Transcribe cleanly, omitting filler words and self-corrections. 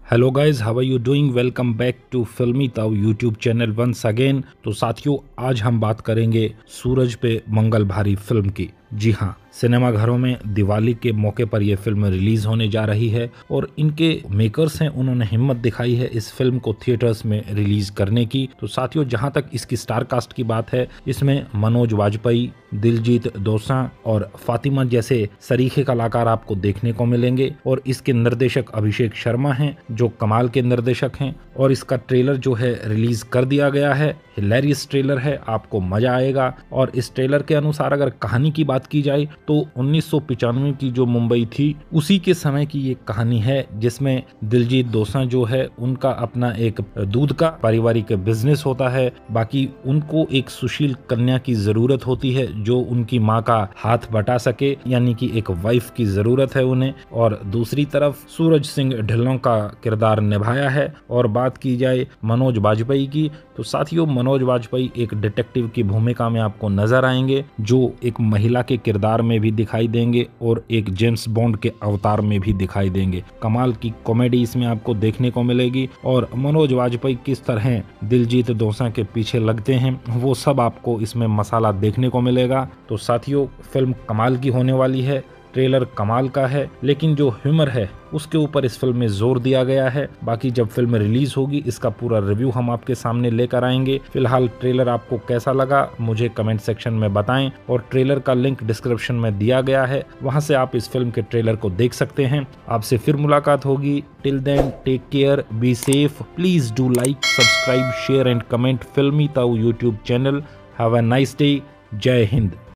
Hello guys, how are you doing. Welcome back to Filmi Tau YouTube channel once again. तो साथियों, आज हम बात करेंगे सूरज पे मंगल भारी फिल्म की। जी हाँ, सिनेमा घरों में दिवाली के मौके पर यह फिल्म रिलीज होने जा रही है और इनके मेकर्स हैं, उन्होंने हिम्मत दिखाई है इस फिल्म को थिएटर्स में रिलीज करने की। तो साथियों, जहां तक इसकी स्टार कास्ट की बात है, इसमें मनोज वाजपेयी, दिलजीत दोसांझ और फातिमा जैसे सरीखे कलाकार आपको देखने को मिलेंगे। और इसके निर्देशक अभिषेक शर्मा हैं, जो कमाल के निर्देशक हैं। और इसका ट्रेलर जो है रिलीज कर दिया गया है। हिलेरियस ट्रेलर है, आपको मजा आएगा। और इस ट्रेलर के अनुसार अगर कहानी की बात की जाए तो 1995 की जो मुंबई थी, उसी के समय की ये कहानी है, जिसमें दिलजीत दोसांझ जो है, उनका अपना एक दूध का पारिवारिक बिजनेस होता है। बाकी उनको एक सुशील कन्या की जरूरत होती है जो उनकी माँ का हाथ बटा सके, यानी कि एक वाइफ की जरूरत है उन्हें। और दूसरी तरफ सूरज सिंह ढिल्लों का किरदार निभाया है। और बात की जाए मनोज वाजपेयी की, तो साथियों, मनोज वाजपेयी एक डिटेक्टिव की भूमिका में आपको नजर आएंगे, जो एक महिला के किरदार में भी दिखाई देंगे और एक जेम्स बॉन्ड के अवतार में भी दिखाई देंगे। कमाल की कॉमेडी इसमें आपको देखने को मिलेगी। और मनोज वाजपेयी किस तरह दिलजीत दोसांझ के पीछे लगते हैं, वो सब आपको इसमें मसाला देखने को मिलेगा। तो साथियों, फिल्म कमाल की होने वाली है। ट्रेलर कमाल का है, लेकिन जो ह्यूमर है उसके ऊपर इस फिल्म में जोर दिया गया है। बाकी जब फिल्म रिलीज होगी, इसका पूरा रिव्यू हम आपके सामने लेकर आएंगे। फिलहाल ट्रेलर आपको कैसा लगा मुझे कमेंट सेक्शन में बताएं। और ट्रेलर का लिंक डिस्क्रिप्शन में दिया गया है, वहां से आप इस फिल्म के ट्रेलर को देख सकते हैं। आपसे फिर मुलाकात होगी। Till then, take care, be safe. Please do like, subscribe, share and comment Filmi Tau YouTube channel. Have a nice day. जय हिंद।